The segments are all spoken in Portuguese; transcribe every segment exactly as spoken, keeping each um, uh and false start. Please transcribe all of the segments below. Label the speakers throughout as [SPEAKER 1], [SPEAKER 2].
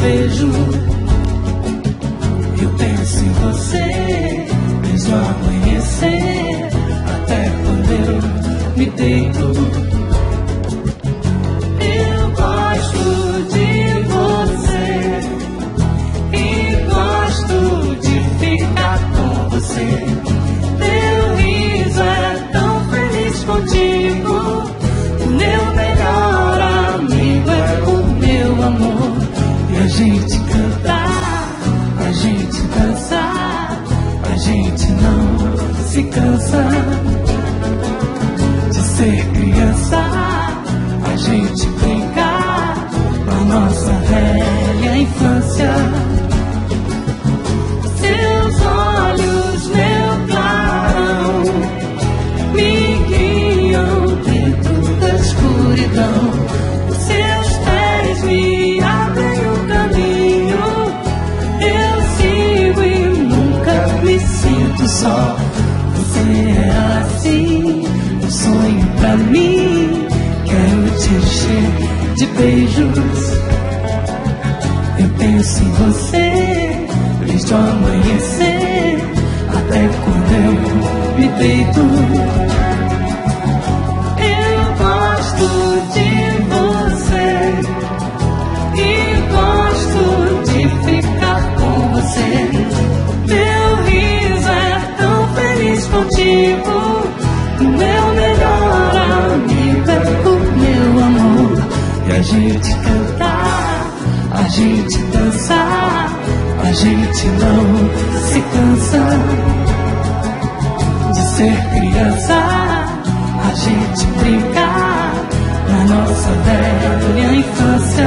[SPEAKER 1] vejo, eu penso em você, desde o amanhecer até quando eu me deito. Eu gosto de você e gosto de ficar com você. Teu riso é tão feliz contigo. O meu melhor amigo é o meu amor. E a gente cantar, a gente dançar, a gente não se cansa de ser criança, a gente brincar na nossa velha infância. Seus olhos, meu clarão, me guiam dentro da escuridão. Seus pés me abrem o caminho. Eu sigo e nunca me sinto só. Você é assim, um sonho pra mim. Quero te encher de beijos. Eu penso em você, desde o amanhecer até quando eu me deito. Eu gosto de você e gosto de ficar com você. Meu riso é tão feliz contigo. O meu melhor amigo é o meu amor. E a gente cantar, a gente dançar, a gente não se cansa de ser criança, a gente brincar na nossa velha infância.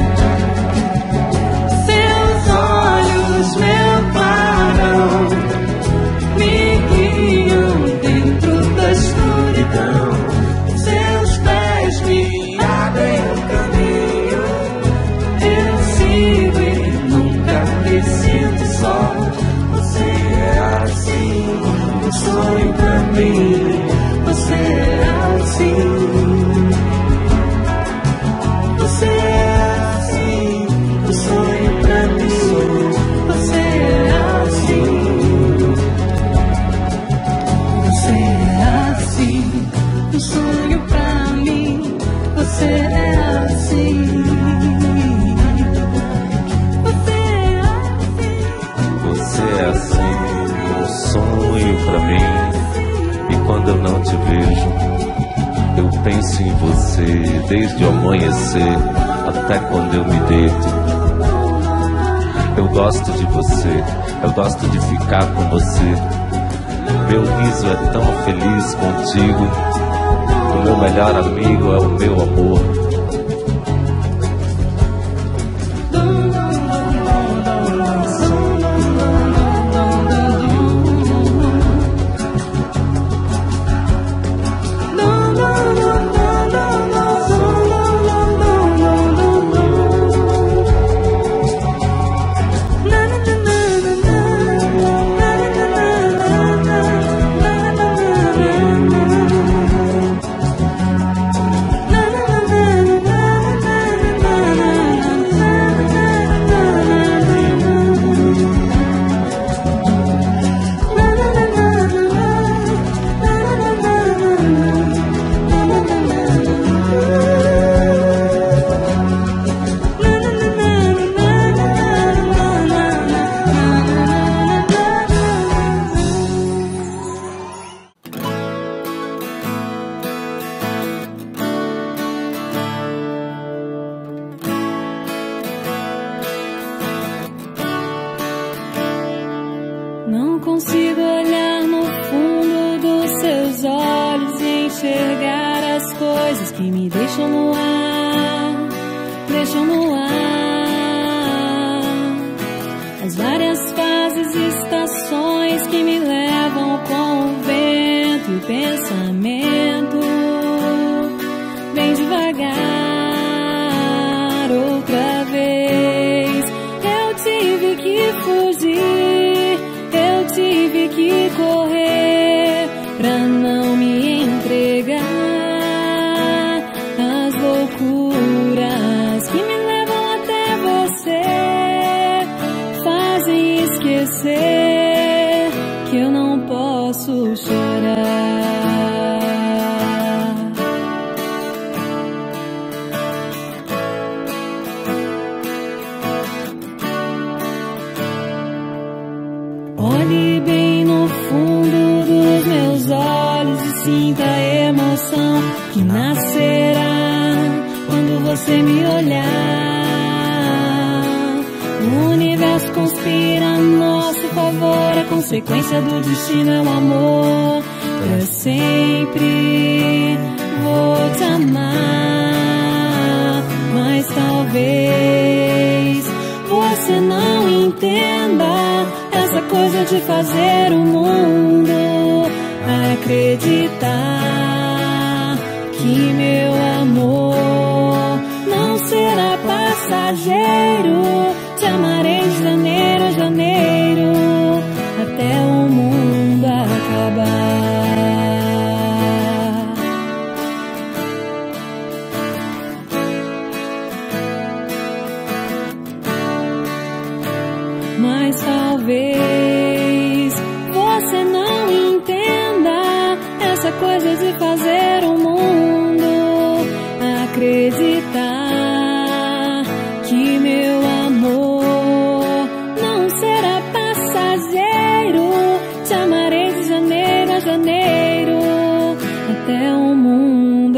[SPEAKER 1] Seus olhos, meu clarão, me guiam dentro da escuridão. Seus pés me abrem o caminho. Eu sigo e nunca me sinto só. Você é assim, um sonho pra mim. Você é assim. Você é assim, um sonho pra mim. Você é assim. Você é assim, um sonho pra mim. Você é assim.
[SPEAKER 2] Você é assim, um sonho pra mim. E quando eu não te vejo, eu penso em você, desde o amanhecer até quando eu me deito. Eu gosto de você, eu gosto de ficar com você. Meu riso é tão feliz contigo. O meu melhor amigo é o meu amor.
[SPEAKER 3] Não consigo olhar no fundo dos seus olhos e enxergar as coisas que me deixam no ar, deixam no ar. As várias fases e estações que me levam com o vento e o pensamento. Vem devagar outra vez. Eu tive que fugir, eu tive que correr pra não me entregar às loucuras que me levam até você. que eu não posso chorar. Olhe bem no fundo dos meus olhos e sinta a emoção que nascerá quando você me olhar. O universo conspira a nosso favor, a consequência do destino é o amor. Pra sempre vou te amar, mas talvez você não entenda essa coisa de fazer o mundo acreditar que meu amor não será passageiro. Te amarei de janeiro a janeiro até o mundo acabar. Mas talvez você não entenda essa coisa de fazer o mundo acreditar que meu amor não será passageiro. Te amarei de janeiro a janeiro até o mundo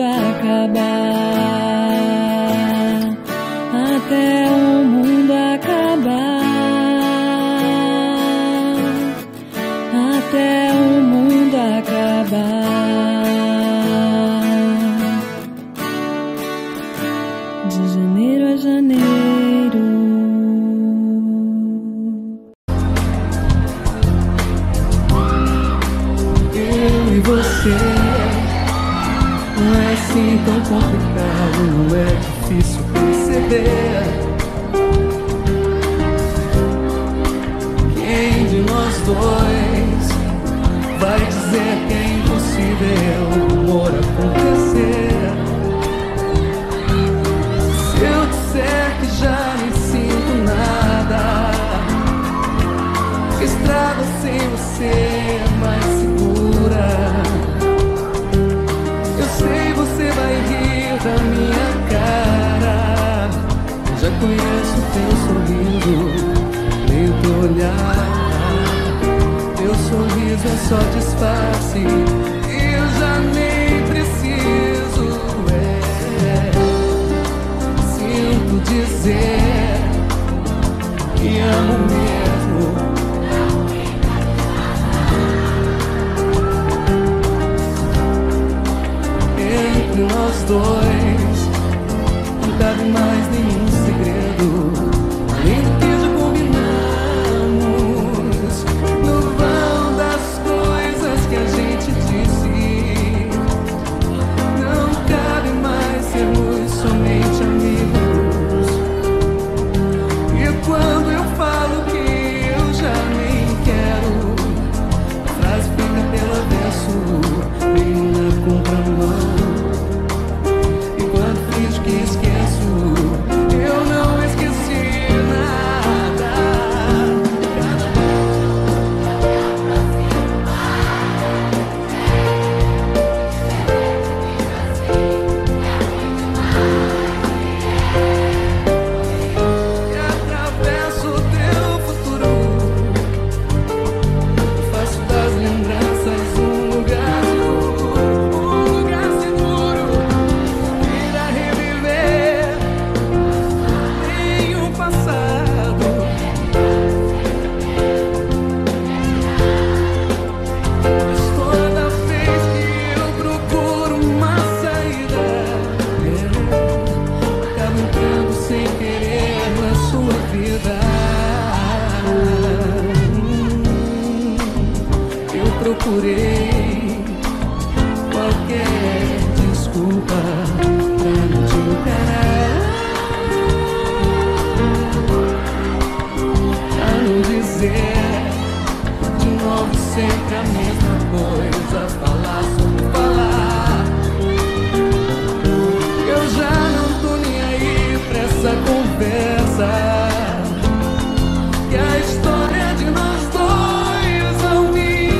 [SPEAKER 3] acabar, até o mundo acabar, até o mundo acabar. De janeiro a janeiro.
[SPEAKER 1] Eu e você não é assim tão complicado, não é difícil perceber. Quem de nós dois vai dizer que é impossível o amor acontecer? Se eu disser que já nem sinto nada, que estrada sem você é mais segura, eu sei você vai rir da minha cara. Já conheço teu sorriso, meio teu olhar. Teu sorriso é só disfarce, eu já nem preciso. É, sinto dizer que amo mesmo. Entre nós dois não cabe mais nenhum segredo, além do que já combinamos no vão das coisas que a gente disse. Não cabe mais sermos somente amigos. E quando eu falo que eu já nem quero, a frase fica pelo avesso, meio na contramão. E quando finjo que esqueço, eu não esqueci nada. E atravesso o teu futuro, faço das lembranças um lugar seguro, um lugar seguro. Irá reviver em um passado. Mas toda vez que eu procuro uma saída, eu acabo entrando sem querer na sua vida. Hum, Eu procurei qualquer desculpa pra não te encarar, pra não dizer de novo sempre a mesma coisa, falar sobre falar. Eu já não tô nem aí pra essa conversa, que a história de nós dois não me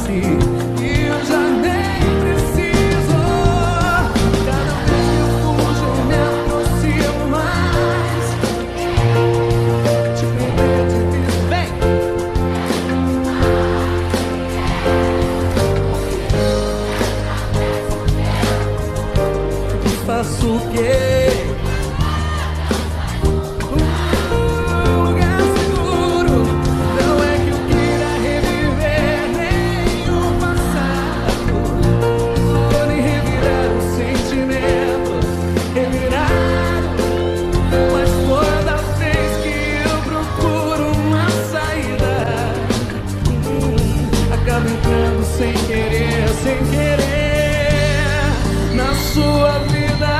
[SPEAKER 1] sempre, e eu já nem preciso. Cada vez que eu fujo eu me aproximo mais. Te perder é difícil, vem! Eu faço o quê? Sem querer, sem querer, na sua vida.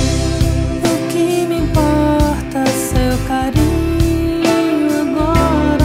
[SPEAKER 3] O que me importa, seu carinho agora?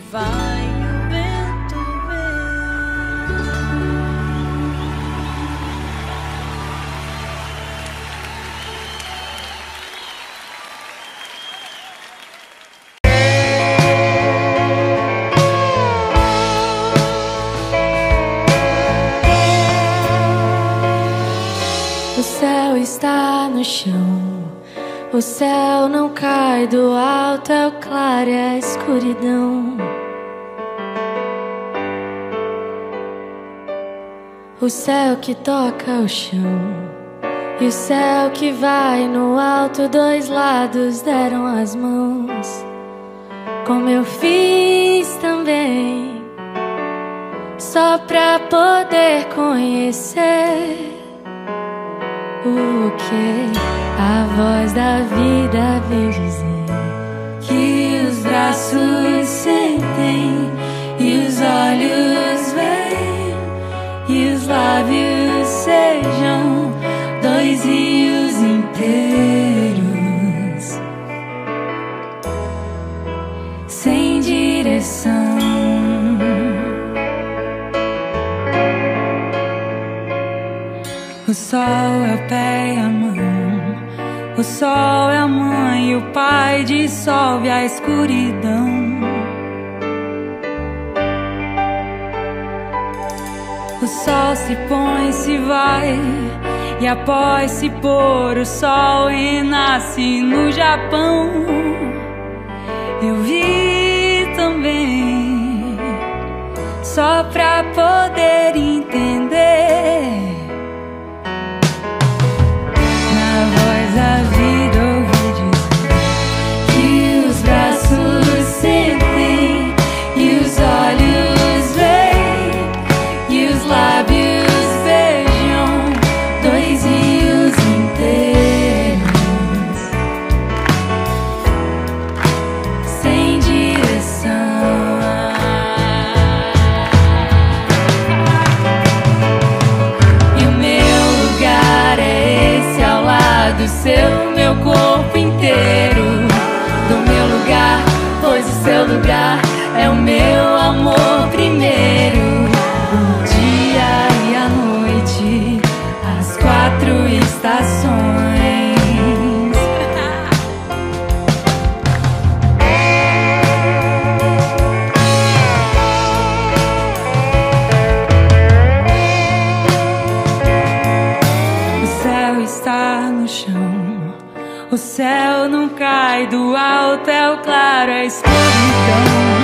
[SPEAKER 3] vai e o vento
[SPEAKER 4] O céu está no chão. O céu não cai do alto, é o claro e a escuridão. O céu que toca o chão e o céu que vai no alto, dois lados deram as mãos, como eu fiz também, só pra poder conhecer o que a voz da vida vem dizer. Que os braços sentem e os olhos veem e os lábios sejam dois rios inteiros sem direção. O sol é o pé e a mão, o sol é a mãe e o pai dissolve a escuridão. O sol se põe, se vai, e após se pôr o sol renasce no Japão. Eu vi também, só pra poder entender. A vida ouvi dizer que os braços sentem e os olhos veem e os lábios beijam dois rios inteiros sem direção. E o meu lugar é esse ao lado do seu, meu corpo inteiro do meu lugar, pois o seu lugar é o meu amor primeiro. O dia e a noite, as quatro estações. O céu está no chão. O céu não cai do alto, é o claro, é a escuridão.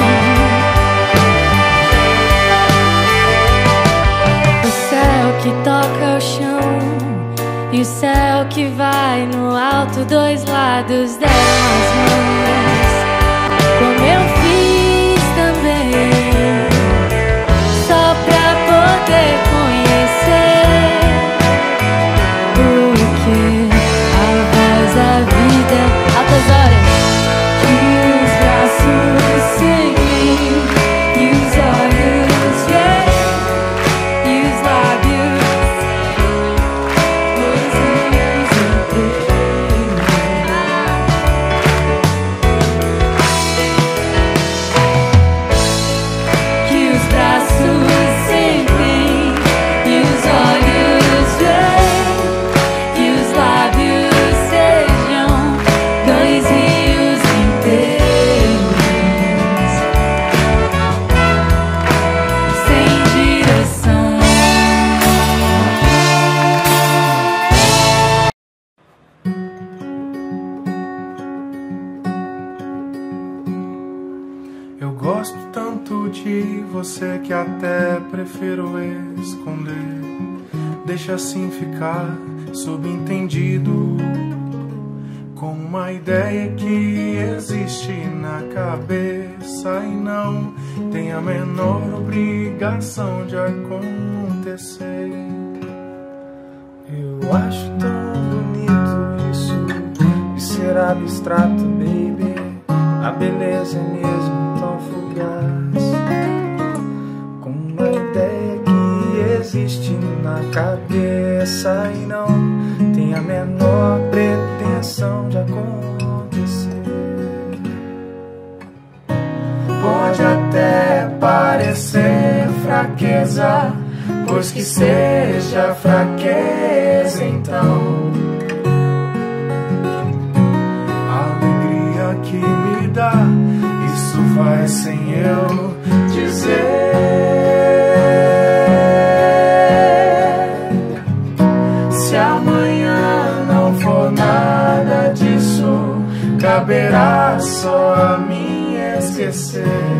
[SPEAKER 4] O céu que toca o chão e o céu que vai no alto, dois lados deram as mãos, como eu fiz também, só pra poder conhecer o que a vida, altas horas, que os braços sentem e os olhos veem e os lábios dois rios inteiros. Que os braços sentem e os olhos veem e os lábios dois rios inteiros sem direção.
[SPEAKER 5] Eu gosto tanto de você que até prefiro esconder. Deixa assim ficar subentendido, como uma ideia que existe na cabeça e não tem a menor obrigação de acontecer.
[SPEAKER 6] Eu acho tão bonito isso de ser abstrato, baby. A beleza é mesmo tão fugaz, como uma ideia que existe na cabeça e não tem a menor pretensão de acontecer. Pode até parecer fraqueza, pois que seja fraqueza então. A alegria que me dá, isso vai sem eu dizer. Se amanhã não for nada disso, caberá só a mim esquecer.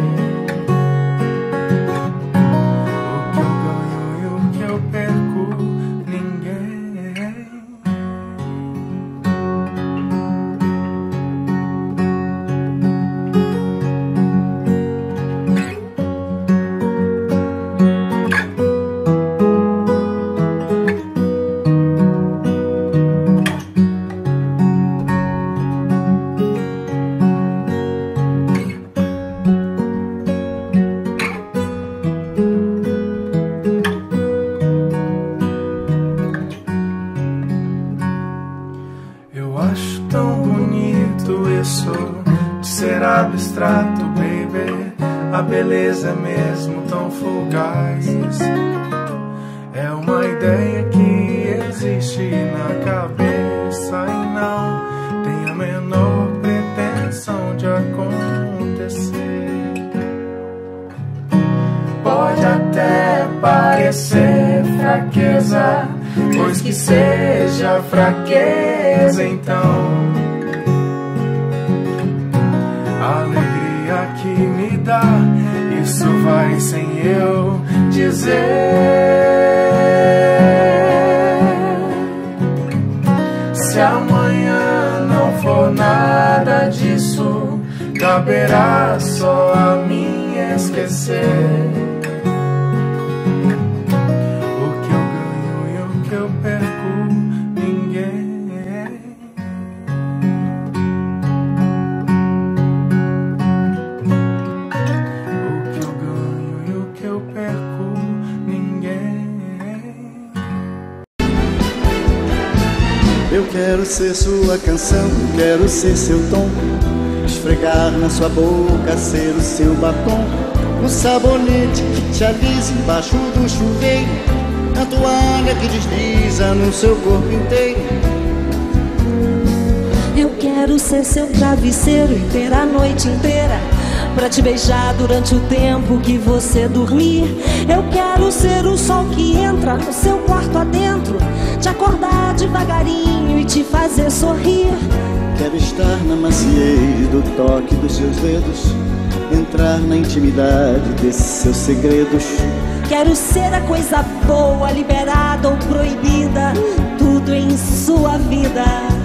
[SPEAKER 6] Abstrato, baby, a beleza é mesmo tão fugaz. É uma ideia que existe na cabeça e não tem a menor pretensão de acontecer. Pode até parecer fraqueza, pois que seja fraqueza então. A alegria que me dá, isso vai sem eu dizer. Se amanhã não for nada disso, caberá só a mim esquecer. O que eu ganho e o que eu perco, ninguém.
[SPEAKER 7] Eu quero ser sua canção, quero ser seu tom, esfregar na sua boca, ser o seu batom, um sabonete que te alisa embaixo do chuveiro, a toalha que desliza no seu corpo inteiro.
[SPEAKER 8] Eu quero ser seu travesseiro e ter a noite inteira pra te beijar durante o tempo que você dormir. Eu quero ser o sol que entra no seu quarto adentro, te acordar devagarinho e te fazer sorrir.
[SPEAKER 7] Quero estar na maciez do toque dos seus dedos, entrar na intimidade desses seus segredos.
[SPEAKER 8] Quero ser a coisa boa, liberada ou proibida, tudo em sua vida.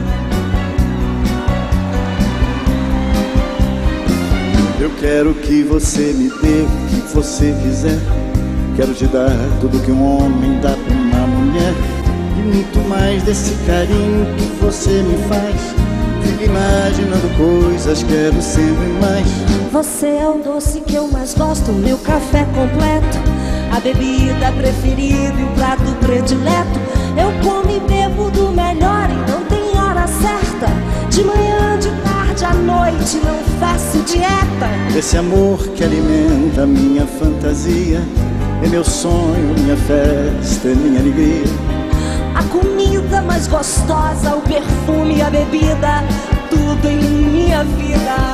[SPEAKER 7] Eu quero que você me dê o que você quiser. Quero te dar tudo que um homem dá pra uma mulher, e muito mais desse carinho que você me faz. Fico imaginando coisas, quero sempre mais.
[SPEAKER 8] Você é o doce que eu mais gosto, meu café completo, a bebida preferida e o prato predileto. Eu como e bebo do melhor e não tem hora certa, de manhã, de tarde, à noite, não faço dieta.
[SPEAKER 7] Esse amor que alimenta minha fantasia é meu sonho, minha festa, é minha alegria.
[SPEAKER 8] A comida mais gostosa, o perfume e a bebida, tudo em minha vida.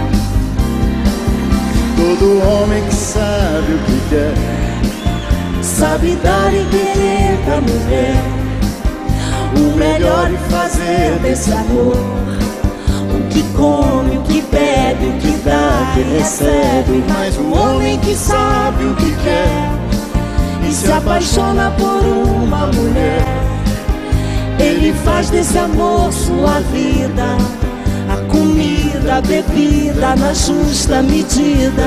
[SPEAKER 7] Todo homem que sabe o que quer,
[SPEAKER 8] sabe dar e querer da mulher, o melhor e fazer desse amor, o que come, o que bebe, o que dá e recebe. Mas um homem que sabe o que quer e se apaixona por uma mulher, ele faz desse amor sua vida, a comida, a bebida na justa medida.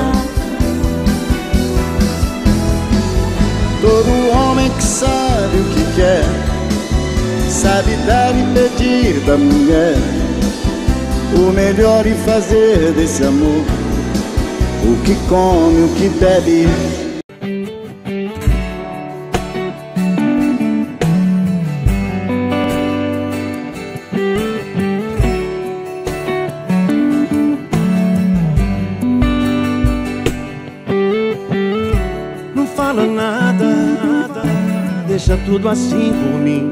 [SPEAKER 7] Todo homem que sabe o que quer, sabe dar e pedir da mulher, o melhor e fazer desse amor, o que come, o que bebe.
[SPEAKER 9] deixa tudo assim por mim.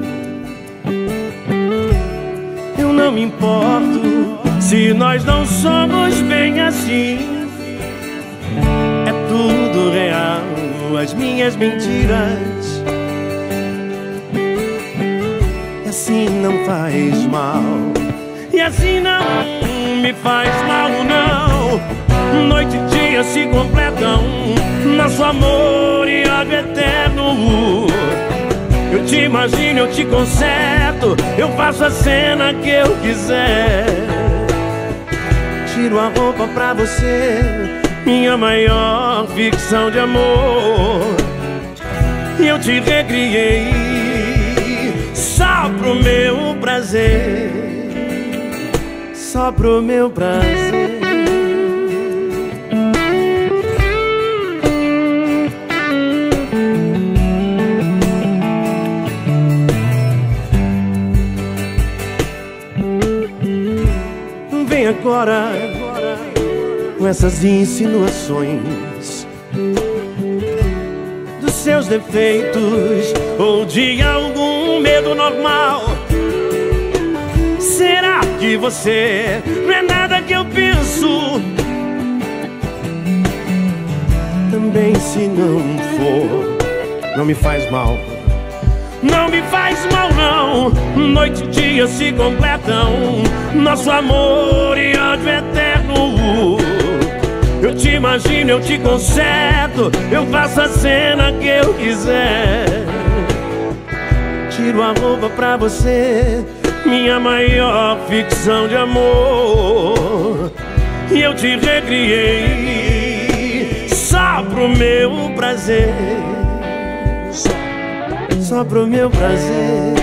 [SPEAKER 9] Eu não me importo se nós não somos bem assim. É tudo real, as minhas mentiras. E assim não faz mal, e assim não me faz mal não. Noite e dia se completam, nosso amor e ódio eterno. Eu te imagino, eu te conserto, eu faço a cena que eu quiser. Tiro a roupa pra você, minha maior ficção de amor. E eu te recriei só pro meu prazer, só pro meu prazer. Vem agora com essas insinuações dos seus defeitos ou de algum medo normal. Será que você não é nada que eu penso? Também se não for, não me faz mal. Não me faz mal não. Noite e dia se completam, nosso amor e ódio eterno. Eu te imagino, eu te conserto, eu faço a cena que eu quiser. Tiro a roupa pra você, minha maior ficção de amor. E eu te recriei só pro meu prazer, só pro meu prazer.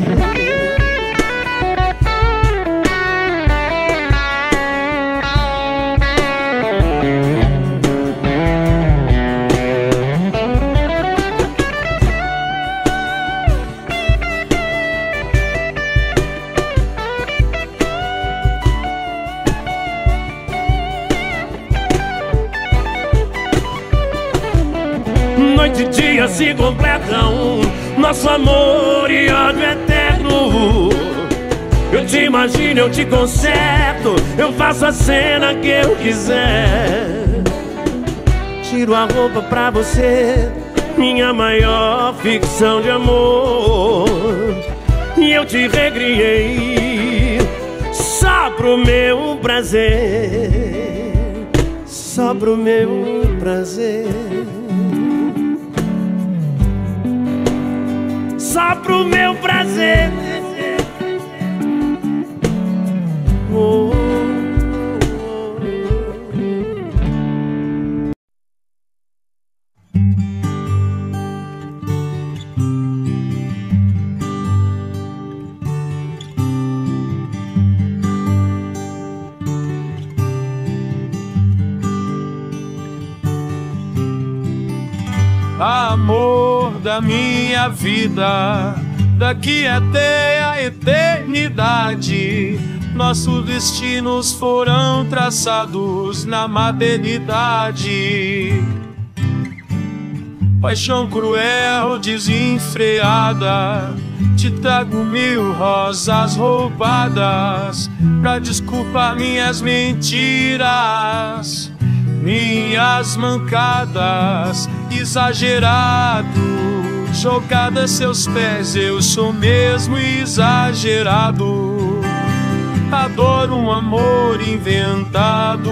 [SPEAKER 9] Noite e dia se completam, nosso amor e ódio eterno. Eu te imagino, eu te conserto, eu faço a cena que eu quiser. Tiro a roupa pra você, minha maior ficção de amor. E eu te recriei só pro meu prazer, só pro meu prazer, só pro meu prazer. Oh, oh,
[SPEAKER 10] amor da minha vida, daqui até a eternidade, nossos destinos foram traçados na maternidade. Paixão cruel, desenfreada, te trago mil rosas roubadas pra desculpar minhas mentiras, minhas mancadas. Exagerado, jogado a seus pés, eu sou mesmo exagerado. Adoro um amor inventado.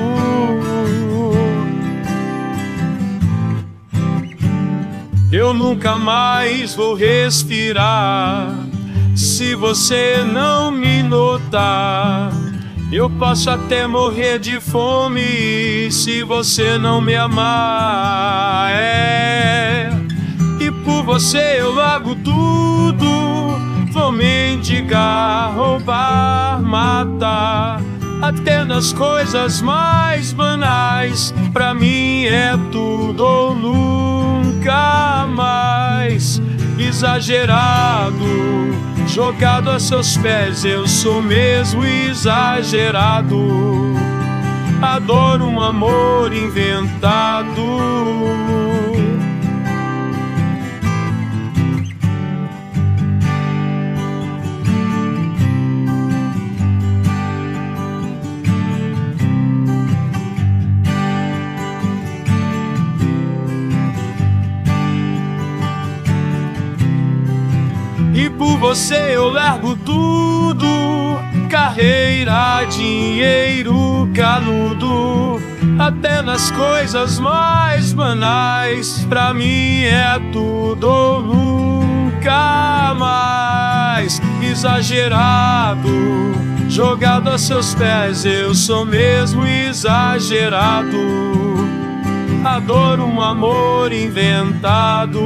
[SPEAKER 10] Eu nunca mais vou respirar se você não me notar. Eu posso até morrer de fome se você não me amar. É, e por você eu largo tudo. Vou mendigar, roubar, matar, até nas coisas mais banais. Pra mim é tudo ou nunca mais. Exagerado, jogado a seus pés, eu sou mesmo exagerado. Adoro um amor inventado. você eu largo tudo. Carreira, dinheiro, canudo, até nas coisas mais banais. Pra mim é tudo ou nunca mais. Exagerado, jogado a seus pés, eu sou mesmo exagerado. Adoro um amor inventado.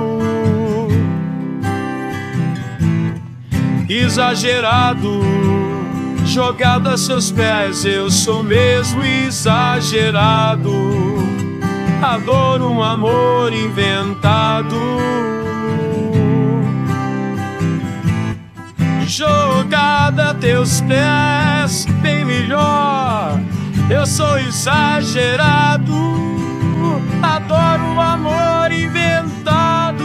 [SPEAKER 10] Exagerado, jogado a seus pés, eu sou mesmo exagerado. Adoro um amor inventado. Jogado a teus pés, bem melhor. Eu sou exagerado. Adoro um amor inventado.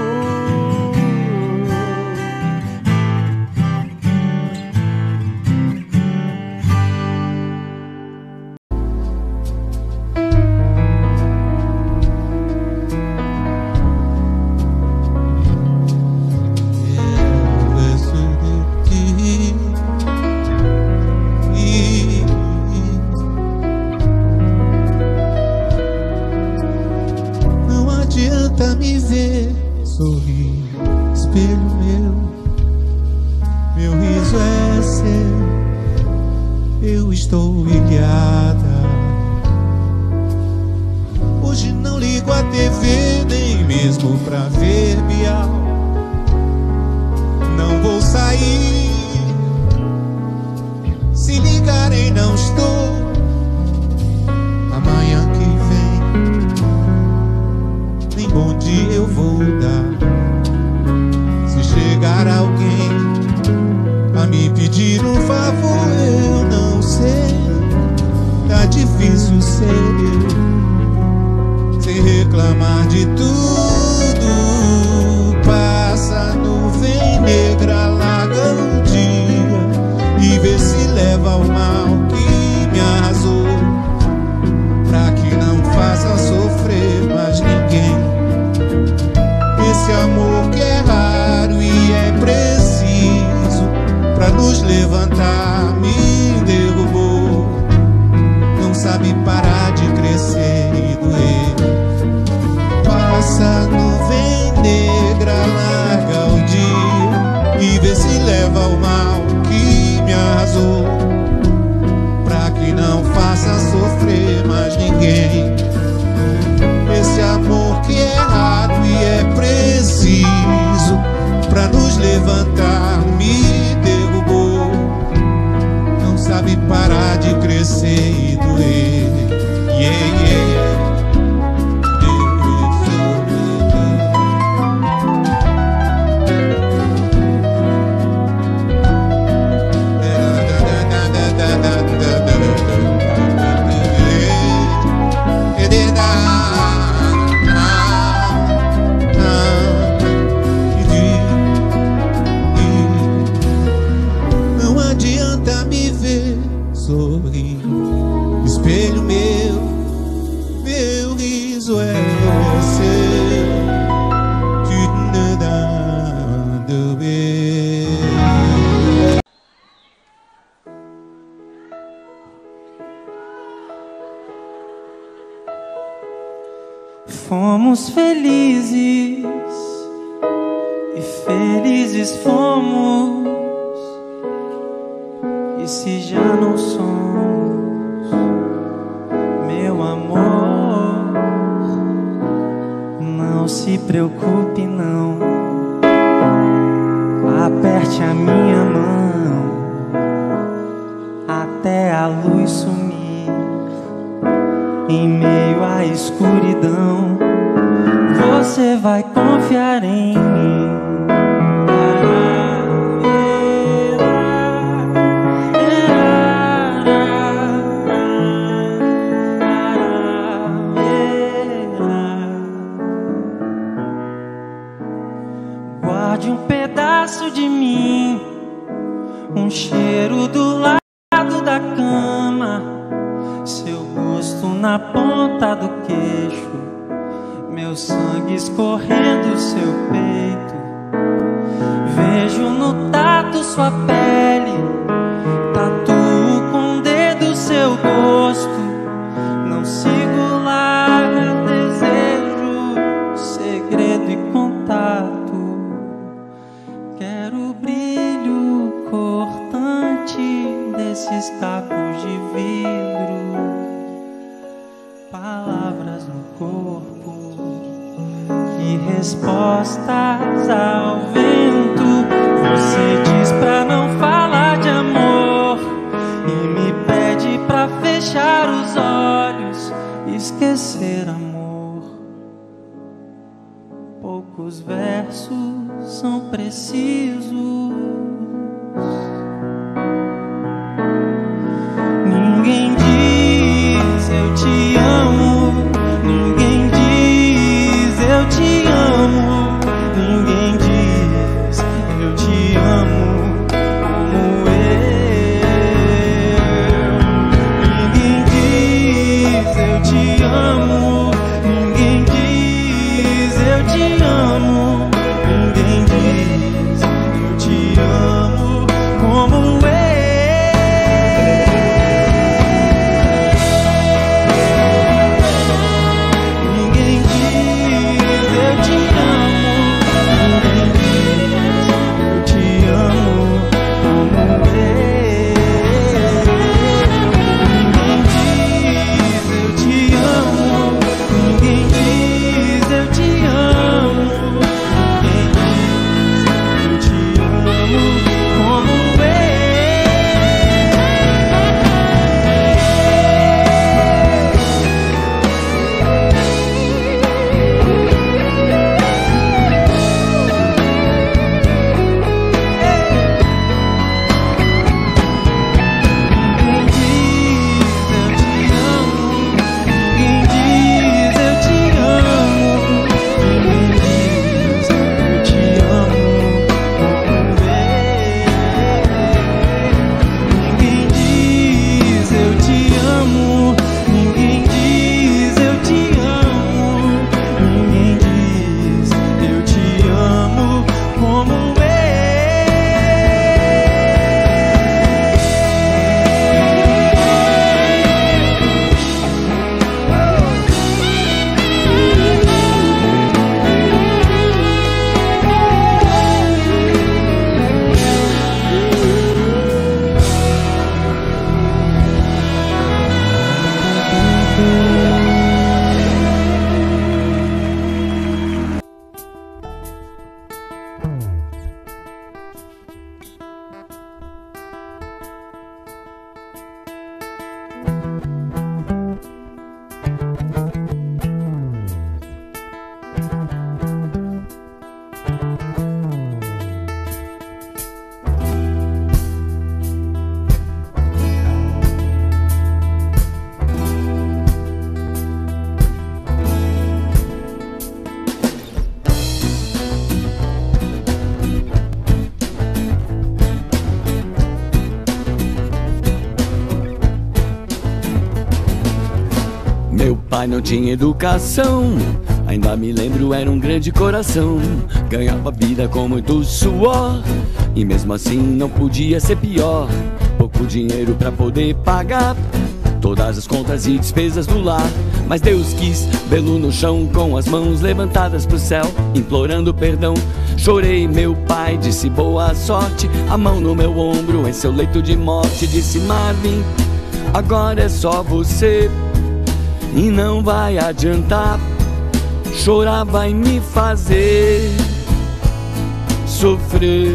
[SPEAKER 11] Me ver sorrir, espelho meu, meu riso é seu, eu estou ilhada. Hoje não ligo a T V, nem mesmo pra ver Bial. Não vou sair, se ligarem não estou. Amanhã que vem, bom dia eu vou dar. Se chegar alguém a me pedir um favor, eu não sei. Tá difícil ser eu, sem reclamar de tudo. Passa nuvem negra, larga o dia e vê se leva ao mal que me arrasou, pra que não faça sofrer mais ninguém. Esse amor que é raro e é preciso pra nos levantar, me derrubou. Não sabe parar de crescer e doer. Passa nuvem negra, larga o dia e vê se leva ao mal que me arrasou, pra que não faça sofrer mais ninguém. Esse amor que é raro e é preciso pra nos levantar, me derrubou. Não sabe parar de crescer e doer. Yeah, yeah, yeah. Sorrir, espelho meu, meu riso é seu. Tu me dás de ver.
[SPEAKER 12] Fomos felizes e felizes fomos. E se já não somos, meu amor, não se preocupe não. Aperte a minha mão até a luz sumir. Em meio à escuridão, você vai confiar em mim. Guarde um pedaço de mim, um cheiro do lado da cama, seu gosto na ponta do queixo, meu sangue escorrendo seu peito. Vejo no tato sua pele, tatuo com o dedo seu gosto. Não sigo larga, desejo, segredo e contato. Quero o brilho cortante desses cacos de vidro, palavras no corpo e respostas ao vento. Você diz pra não falar de amor e me pede pra fechar os olhos, esquecer amor. Poucos versos são precisos. Ninguém diz eu te amo, ninguém diz eu te amo, ninguém diz eu te amo como eu. Ninguém diz eu te amo, ninguém diz eu te amo, ninguém diz eu te amo como eu.
[SPEAKER 13] Meu pai não tinha educação, ainda me lembro, era um grande coração. Ganhava vida com muito suor e mesmo assim não podia ser pior. Pouco dinheiro pra poder pagar todas as contas e despesas do lar, mas Deus quis vê-lo no chão com as mãos levantadas pro céu, implorando perdão. Chorei, meu pai disse boa sorte, a mão no meu ombro em seu leito de morte. Disse Marvin, agora é só você e não vai adiantar, chorar vai me fazer sofrer.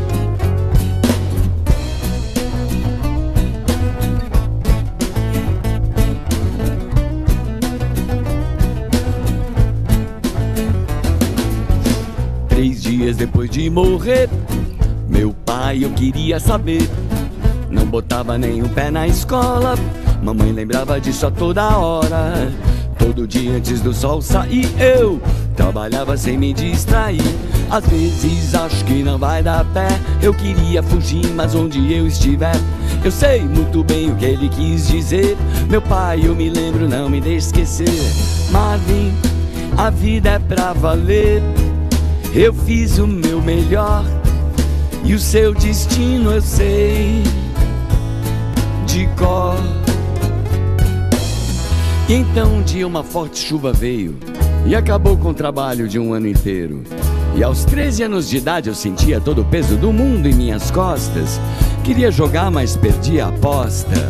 [SPEAKER 13] Três dias depois de morrer, meu pai eu queria saber, não botava nem um pé na escola. Mamãe lembrava disso a toda hora. Todo dia antes do sol sair eu trabalhava sem me distrair. Às vezes acho que não vai dar pé, eu queria fugir, mas onde eu estiver eu sei muito bem o que ele quis dizer. Meu pai, eu me lembro, não me deixe esquecer. Marvin, a vida é pra valer, eu fiz o meu melhor e o seu destino eu sei de cor. E então um dia uma forte chuva veio e acabou com o trabalho de um ano inteiro. E aos treze anos de idade eu sentia todo o peso do mundo em minhas costas. Queria jogar, mas perdi a aposta.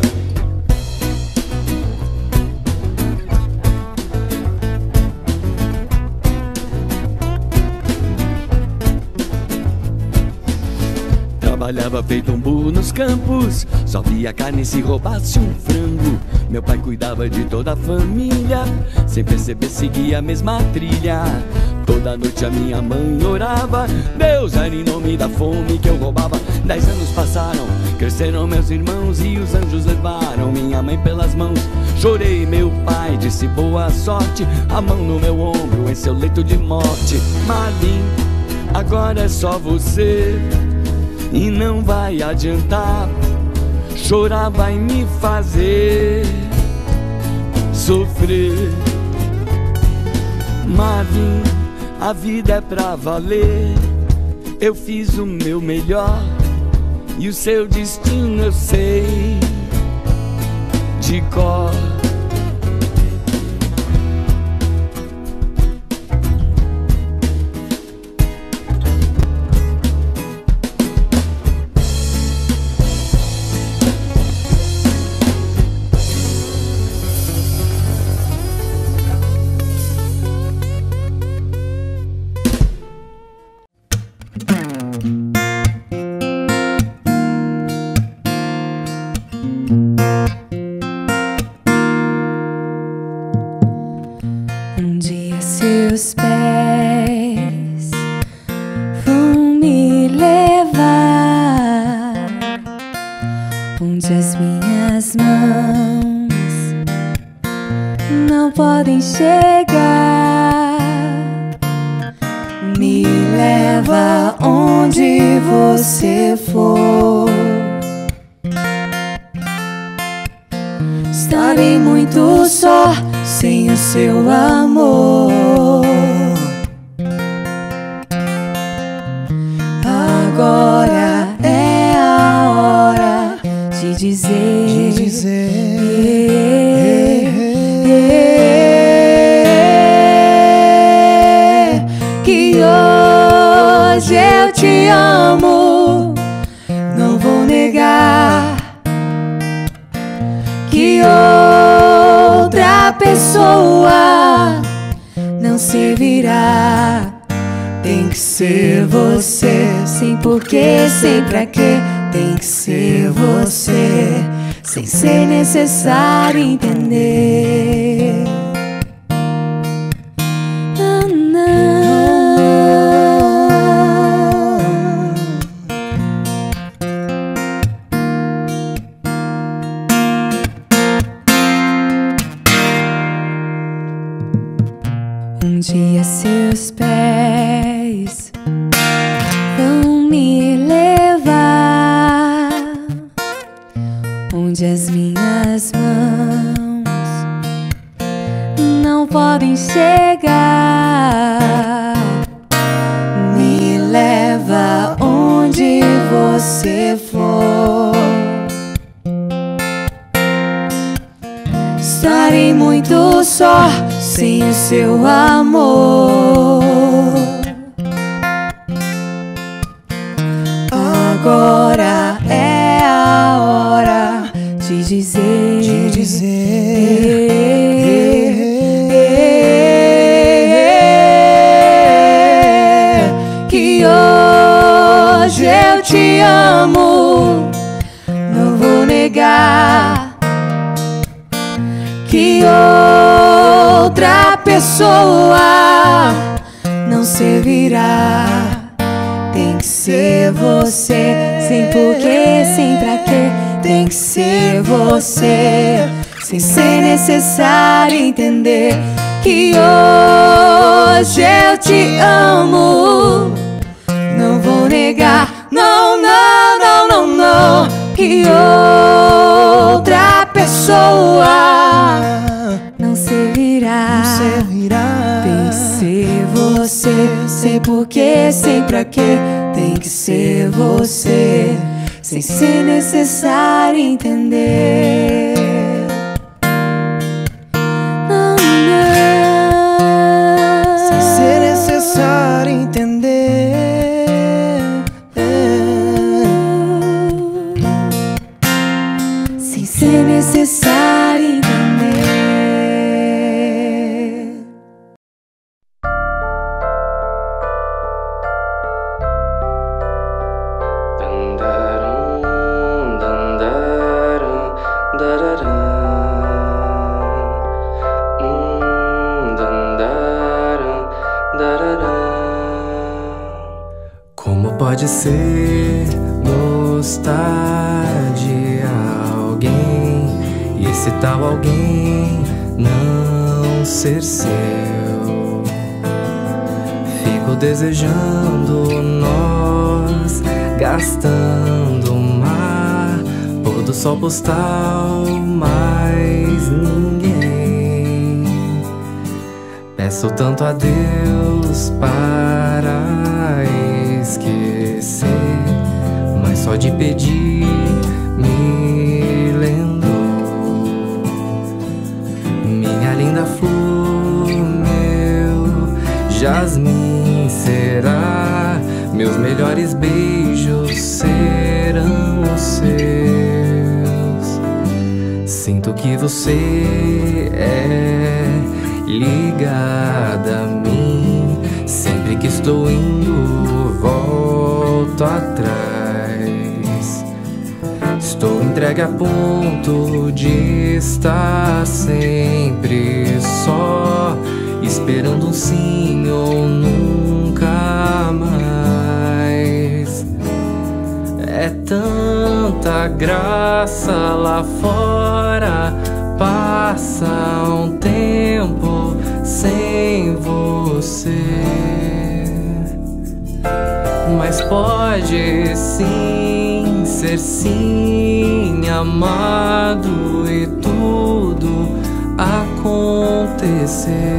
[SPEAKER 13] Trabalhava feito um burro nos campos, só via carne se roubasse um frango. Meu pai cuidava de toda a família, sem perceber seguia a mesma trilha. Toda noite a minha mãe orava, Deus era em nome da fome que eu roubava. Dez anos passaram, cresceram meus irmãos e os anjos levaram minha mãe pelas mãos. Chorei, meu pai disse boa sorte, a mão no meu ombro em seu leito de morte. Marvin, agora é só você e não vai adiantar. Chorar vai me fazer sofrer. Marvin, a vida é pra valer. Eu fiz o meu melhor e o seu destino eu sei de cor.
[SPEAKER 3] Um dia seus pés vão me levar onde as minhas mãos não podem chegar. Me leva onde você for. Estarei muito só sem o seu amor. Agora é a hora de dizer, de dizer que hoje eu te amo. Não vou negar que outra pessoa não servirá. Tem que ser você, sem porquê, sem pra quê. Tem que ser você, sem ser necessário entender. Ah, não. Um dia seus pés vão me levar onde as minhas mãos não podem chegar. Me leva onde você for. Estarei muito só sem o seu amor. Agora é a hora de dizer, de dizer que hoje eu te amo. Não vou negar que outra pessoa não servirá. Tem que ser você, sem porquê, sem pra quê. Tem que ser você, sem ser necessário entender que hoje eu te amo. Não vou negar, não, não, não, não, não, que outra pessoa não servirá. Não servirá. Tem que ser você, sem porquê, sem pra quê.
[SPEAKER 8] tem que ser você, sem ser necessário entender. Não, não, sem ser necessário entender. Sem ser necessário entender.
[SPEAKER 6] Como pode ser gostar de alguém e esse tal alguém não ser seu? Fico desejando nós gastando mar, pôr do sol postal, mais ninguém. Peço tanto a Deus para esquecer, mas só de pedir me lembrou. Minha linda flor, meu jasmim será, meus melhores beijos serão os seus. Sinto que você é ligada a mim, sempre que estou indo, volto atrás. Estou entregue a ponto de estar sempre só, esperando um sim ou nunca mais. É tanta graça lá fora, passa um tempo sem você, mas pode sim ser sim amado e tudo acontecer.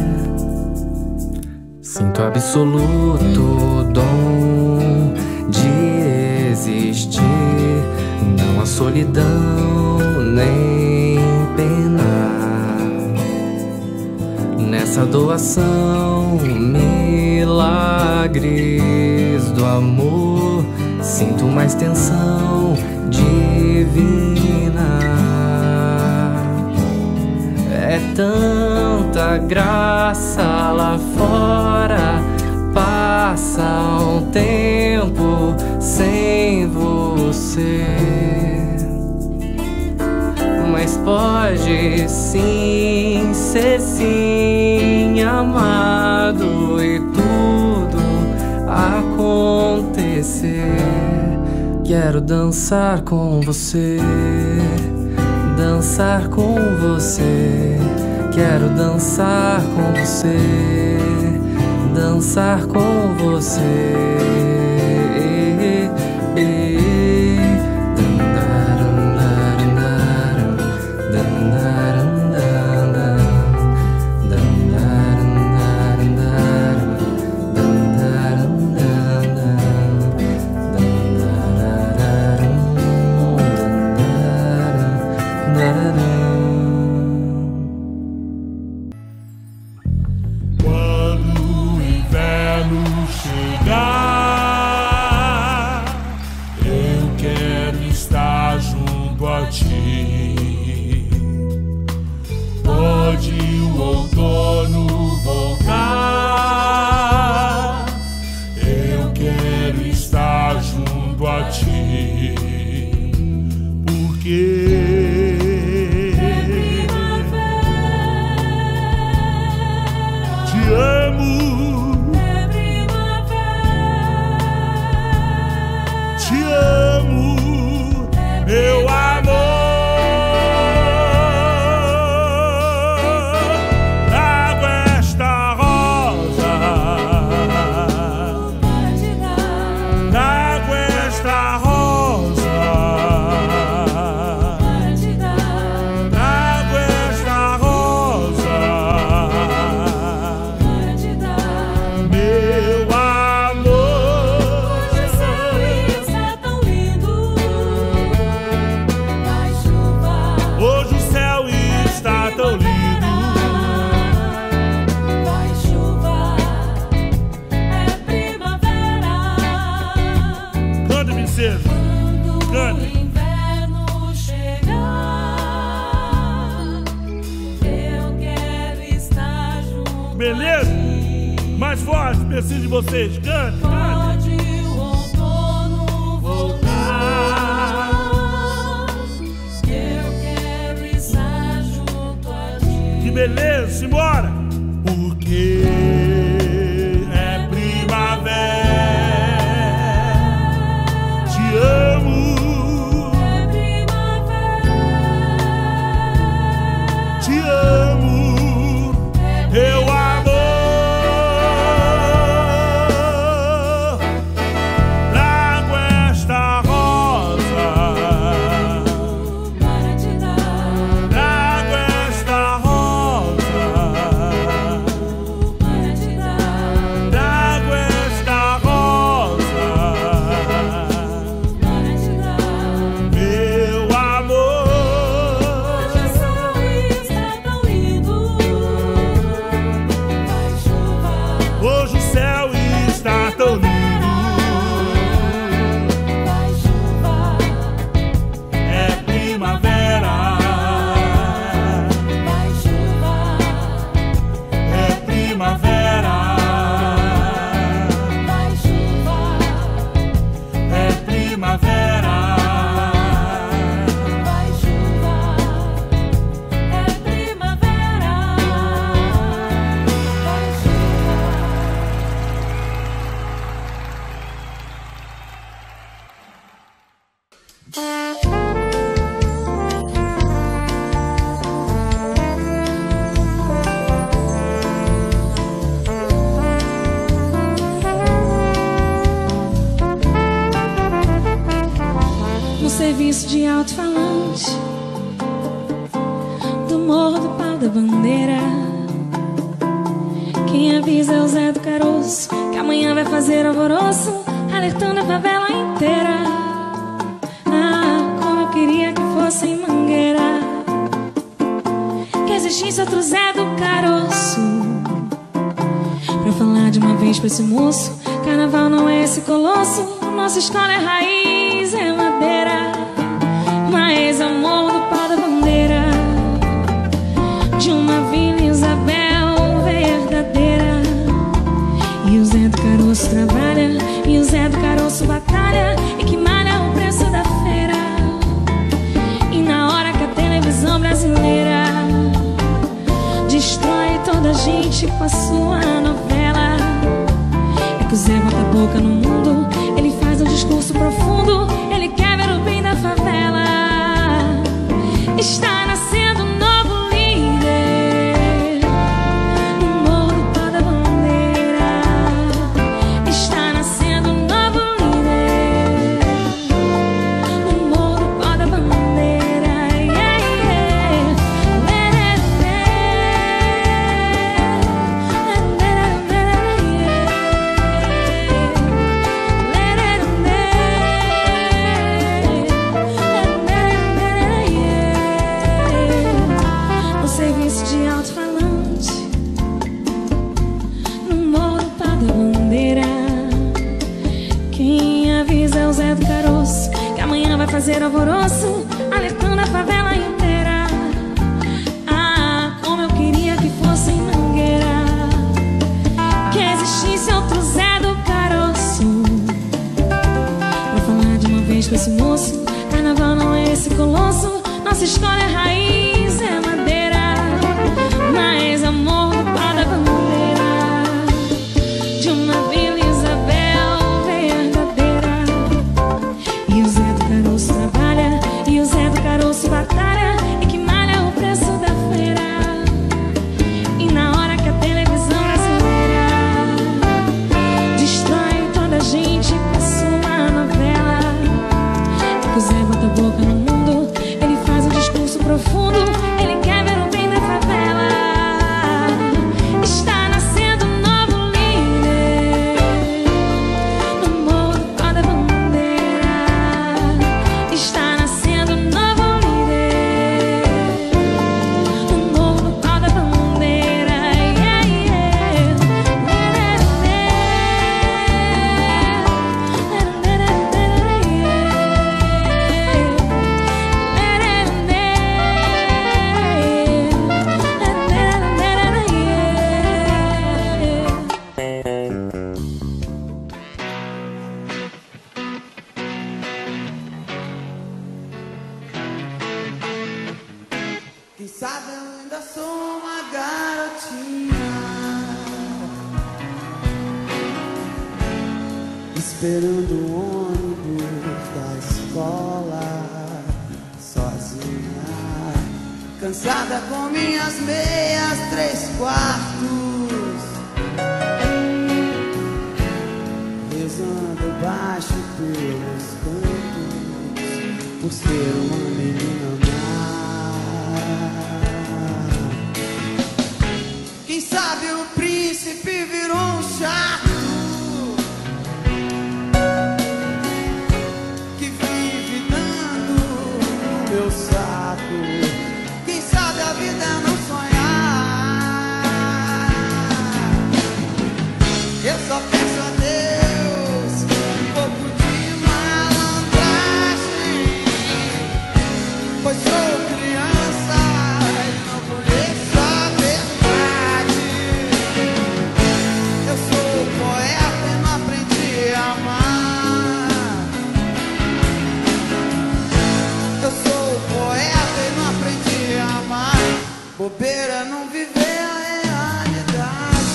[SPEAKER 6] Sinto absoluto dom de existir, não há solidão nem pena nessa doação, milagres do amor. Sinto uma extensão divina. É tanta graça lá fora, passa um tempo sem você, mas pode sim ser sim amado e tudo acontecer. Quero dançar com você, dançar com você. Quero dançar com você, dançar com você.
[SPEAKER 14] Te amo.
[SPEAKER 9] Beleza? Mais forte, preciso de vocês. Canta, canta.
[SPEAKER 3] Pode o outono voltar, eu quero estar junto a ti.
[SPEAKER 9] Que beleza, simbora. Porque é primavera, te amo.
[SPEAKER 3] É primavera,
[SPEAKER 9] Te amo, meu amor. Trago esta rosa
[SPEAKER 3] para te dar,
[SPEAKER 9] Trago esta rosa
[SPEAKER 3] para te dar,
[SPEAKER 9] Trago esta rosa,
[SPEAKER 3] para te dar.
[SPEAKER 9] meu amor.
[SPEAKER 3] Hoje o céu está tão lindo, vai chuva,
[SPEAKER 9] Hoje o céu está tão lindo.
[SPEAKER 3] vai chuva,
[SPEAKER 9] É primavera,
[SPEAKER 3] vai chuva,
[SPEAKER 9] é primavera,
[SPEAKER 3] vai chuva,
[SPEAKER 9] é primavera.
[SPEAKER 3] vai chuva, é primavera, vai chuva.
[SPEAKER 4] No serviço de alto-falante do Morro do Pau da Bandeira, quem avisa é o Zé do Caroço, que amanhã vai fazer alvoroço, alertando a favela inteira. Ah, como eu queria que fosse em Mangueira, que existisse outro Zé do Caroço, pra falar de uma vez pra esse moço: carnaval não é esse colosso, nossa escola é raiz, é madeira, mas amor do pau da bandeira, de uma Vila Isabel verdadeira. E o Zé do Caroço trabalha, e o Zé do Caroço batalha, e que malha o preço da feira. E na hora que a televisão brasileira destrói toda a gente com a sua novela, é que o Zé bota a boca no mundo, ele faz um discurso profundo, ele quer ver o bem da favela. Está nascendo um novo líder no Morro do Pau da Bandeira. Está nascendo um novo líder no Morro do Pau da Bandeira. Yeah, yeah. No serviço de alto-falante no Morro do Pau da Bandeira, quem avisa é o Zé do Caroço, que amanhã vai fazer alvoroço, alertando a favela inteira. Ah, como eu queria que fosse em Mangueira, que existisse outro Zé do Caroço, pra falar de uma vez com esse moço: carnaval não é esse colosso, nossa escola é raiz, é madeira, mas amor do pau da bandeira, de uma Vila Isabel verdadeira. E o Zé do Caroço trabalha, e o Zé do Caroço batalha, e que malha o preço da feira. E na hora que a televisão brasileira destrói toda a gente com a sua novela, é que o Zé bota a boca no mundo, ele faz um discurso profundo,
[SPEAKER 8] esperando o ônibus da escola, sozinha, cansada com minhas meias três quartos, rezando baixo pelos cantos, por ser uma menina má. Quem sabe o príncipe virou um chato que vive dando no meu saco. Quem sabe a vida é não sonhar. Eu só peço a Deus um pouco de malandragem, pois sou criança e não conheço a verdade. Eu sou poeta e não aprendi a amar. Eu sou poeta e não aprendi a amar. Bobeira não viver a realidade.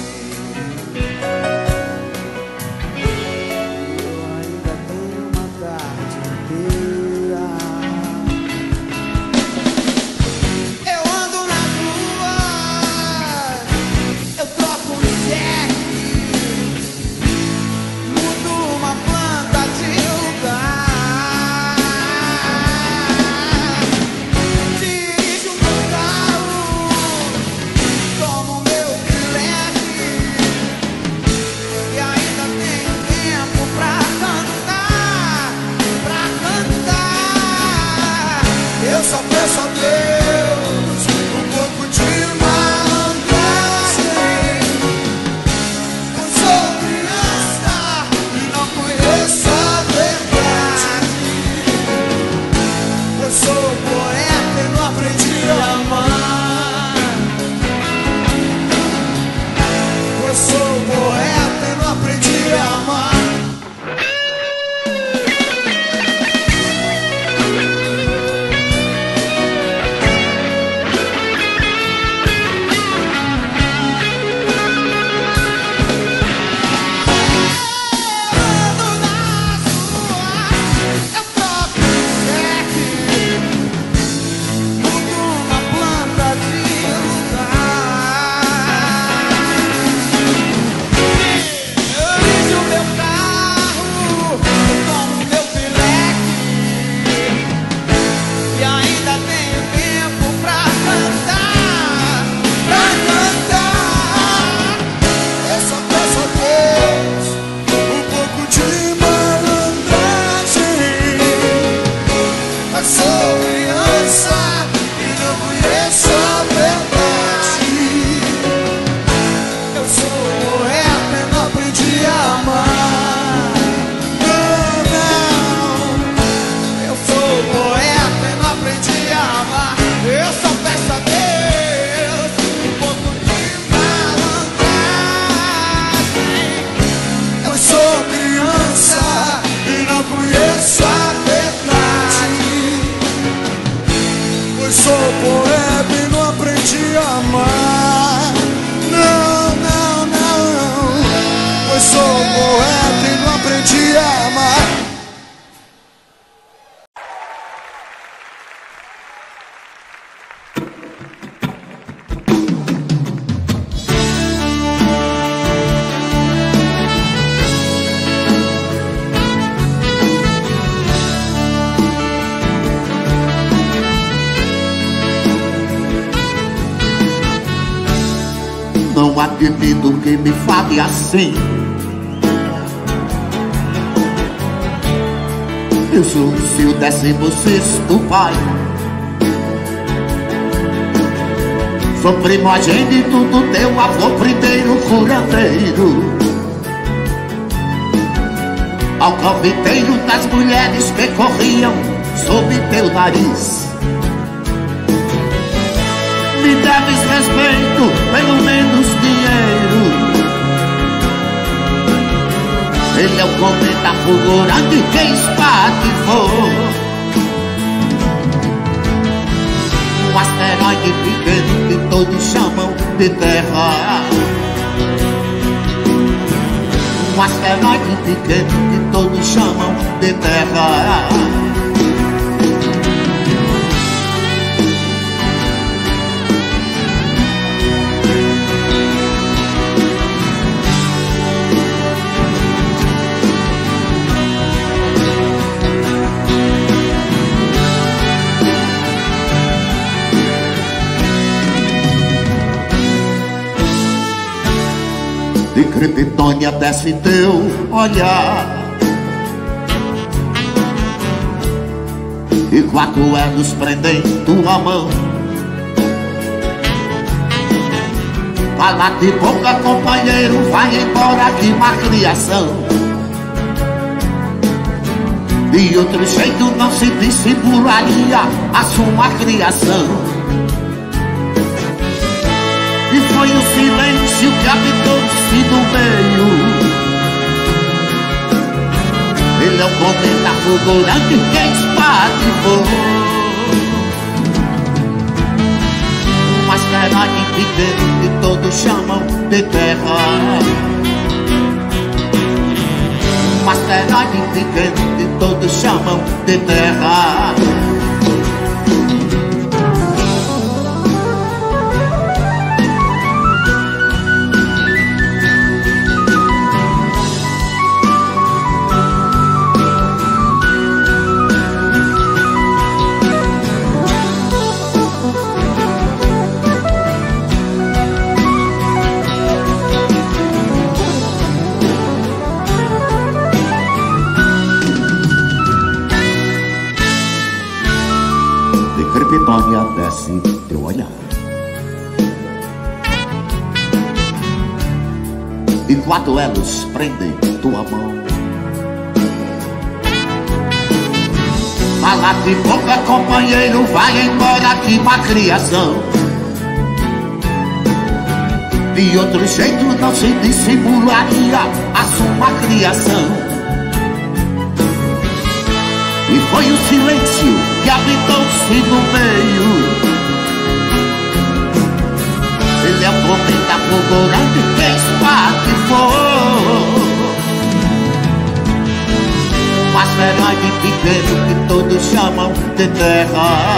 [SPEAKER 8] Eu ainda tenho uma tarde inteira. Eu ando nas ruas, eu troco um cheque, mudo uma planta de lugar, dirijo meu carro, tomo meu pileque e ainda tenho tempo pra cantar, pra cantar. Eu só peço a Deus um pouco de malandragem, eu sou criança e não conheço a verdade. Eu sou poeta e não aprendi a amar. Eu sou poeta e não aprendi a amar. Ando nas ruas, eu troco um cheque, mudo uma planta de lugar, dirijo meu carro, tomo meu pileque e ainda tenho tempo pra cantar, pra cantar. Eu só peço a Deus um pouco de malandragem. Eu sou criança e não conheço a verdade. Eu sou poeta e não aprendi a amar. Não, não. Eu sou poeta e não aprendi a amar. Eu só peço a Deus um pouco de malandragem. Eu sou criança e não conheço a verdade. Eu sou poeta e não aprendi a amar. Não, não, não. Eu sou poeta e não aprendi a amar.
[SPEAKER 7] Não acredito que me fale assim. Eu sou o seu décimo sexto pai. Sou primogênito do teu avô, primeiro curandeiro, alcoviteiro das mulheres que corriam sob teu nariz. Me deves respeito, pelo menos dinheiro. Ele é o cometa fulgurante que espatifou um asteroide pequeno que todos chamam de Terra. Um asteroide pequeno que todos chamam de Terra. De Kryptônia desce teu olhar, e quatro elos prendem tua mão. Cala de boca, companheiro, vai embora de má criação. De outro jeito não se dissimularia a sua criação. E foi o silêncio que habitou-se no meio. Ele é o cometa fulgurante que espatifou um asteroide pequeno que todos chamam de Terra. Um asteroide pequeno que todos chamam de Terra. Kryptônia desce teu olhar, e quatro elos prendem tua mão. Fala de boca, companheiro, vai embora de má criação. De outro jeito não se dissimularia a sua criação. E foi o silêncio que habitou-se no meio. Ele é o cometa fulgurante que espatifou um asteroide pequeno que todos chamam de Terra.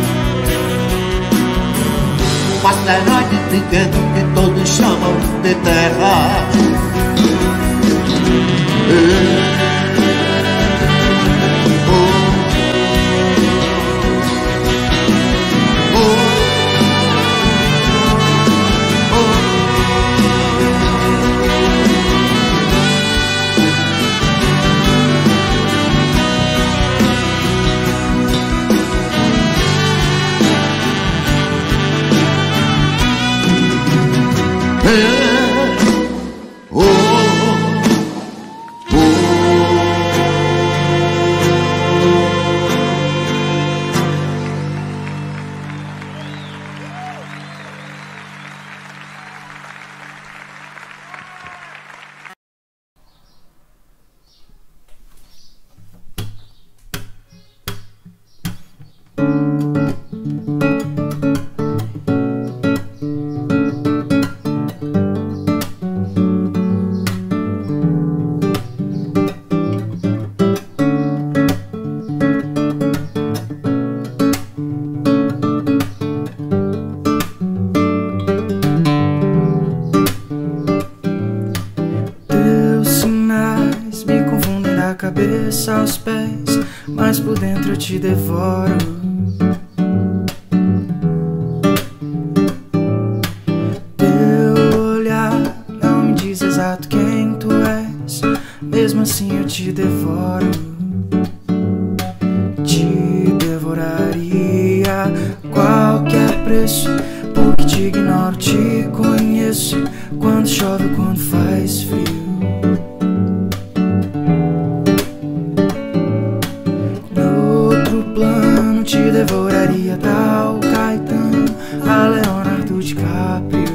[SPEAKER 7] Um asteroide pequeno que todos chamam de Terra. É. Oh, oh,
[SPEAKER 6] cabeça aos pés, mas por dentro eu te devoro. Teu olhar não me diz exato quem tu és, mesmo assim eu te devoro. Te devoraria a qualquer preço, porque te ignoro, te conheço, quando chove, quando faz frio. Te devoraria tal Caetano a Leonardo DiCaprio.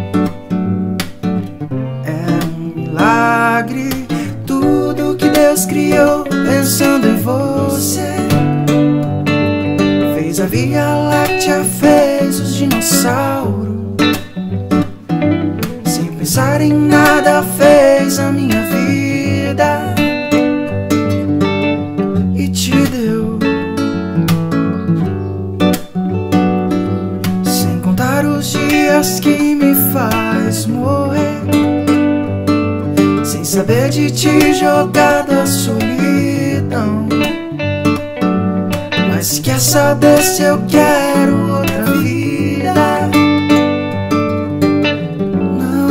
[SPEAKER 6] É um milagre tudo que Deus criou pensando em você. Fez a Via Láctea, fez os dinossauros. Sem pensar em nada fez a minha vida. vida e te deu. Sem contar os dias que me faz morrer, sem saber de ti jogar da solidão. Mas quer saber se eu quero outra vida? Não,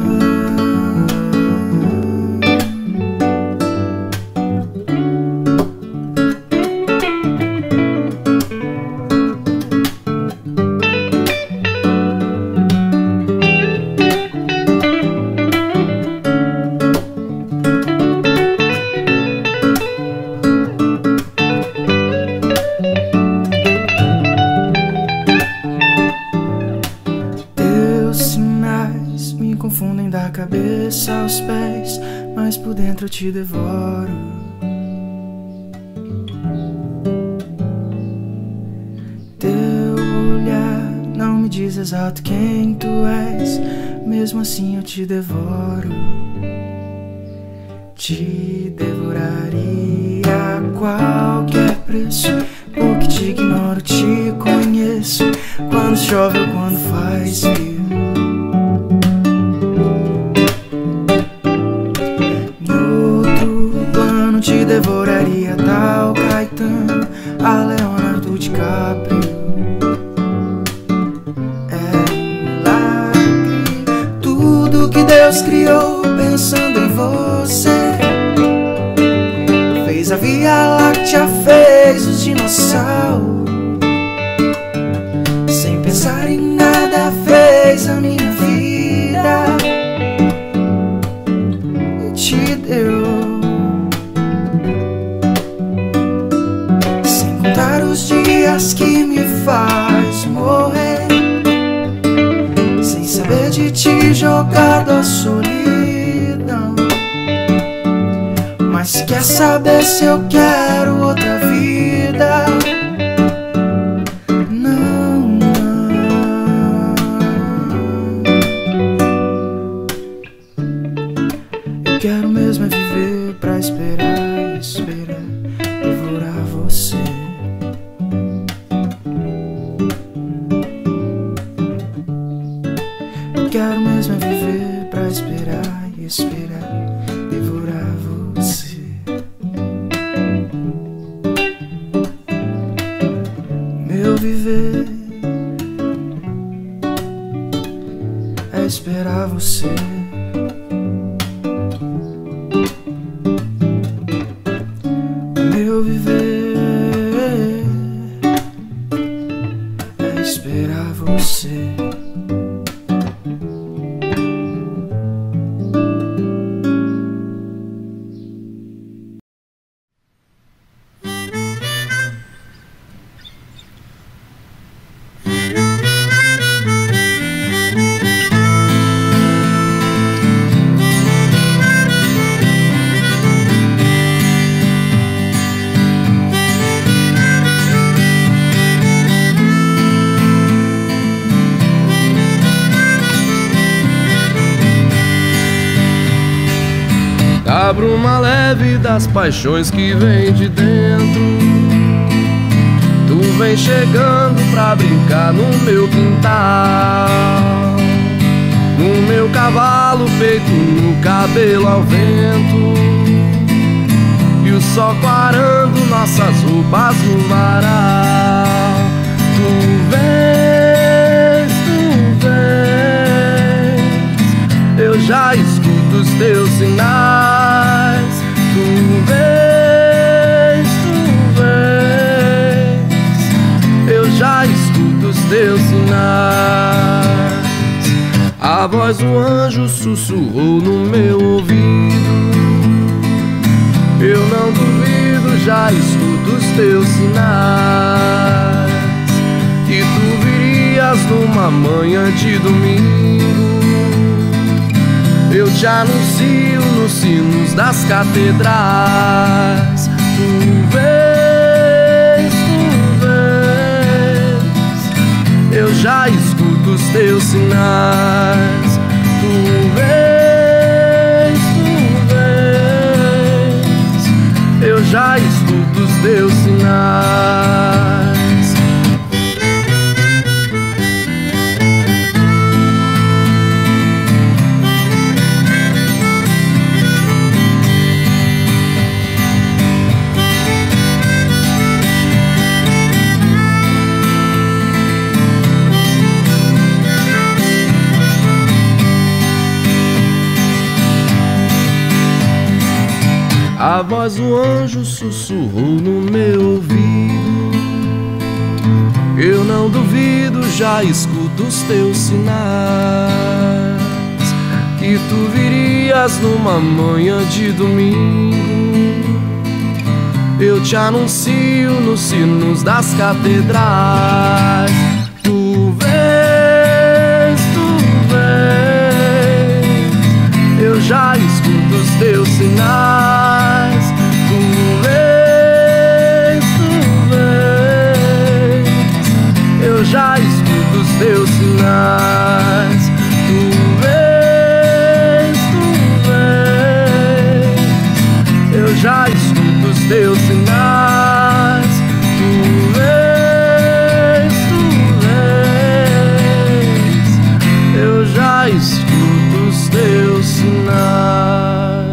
[SPEAKER 6] cabeça aos pés, mas por dentro eu te devoro. Teu olhar não me diz exato quem tu és, mesmo assim eu te devoro. Te devoraria a qualquer preço, porque te ignoro, te conheço, quando chove ou quando faz frio. Te devoraria tal Caetano, a Leonardo DiCaprio. É um milagre tudo que Deus criou pensando em você. Fez a Via Láctea, fez os dinossauros, sem pensar em nada fez a minha vida e te deu. Os dias que me faz morrer, sem saber de ti jogado à solidão. Mas quer saber se eu quero outra vida? Não, não. Eu quero mesmo é viver pra esperar, esperar, devorar você. Quero mesmo é viver pra esperar e esperar, devorar você. Meu viver é esperar você. Meu viver é esperar você.
[SPEAKER 10] A bruma leve das paixões que vem de dentro. Tu vem chegando pra brincar no meu quintal, no meu cavalo feito no cabelo ao vento, e o sol clarando nossas roupas no varal. Tu vens, tu vens, eu já escuto os teus sinais. Tu vens, tu vens, eu já escuto os teus sinais. A voz do anjo sussurrou no meu ouvido. Eu não duvido, já escuto os teus sinais, que tu virias numa manhã de domingo. Eu te anuncio nos sinos das catedrais. Tu vens, tu vens, eu já escuto os teus sinais. Tu vens, tu A voz do anjo sussurrou no meu ouvido. Eu não duvido, já escuto os teus sinais, que tu virias numa manhã de domingo. Eu te anuncio nos sinos das catedrais. Tu vês, tu vês, eu já escuto os teus sinais. Tu vês, tu vês, eu já escuto os teus sinais. Tu vês, tu vês, eu já escuto os teus sinais. Tu vês, tu vês, eu já escuto os teus sinais.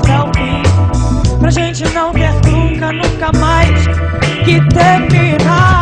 [SPEAKER 1] Pra gente não ter nunca, nunca mais que terminar.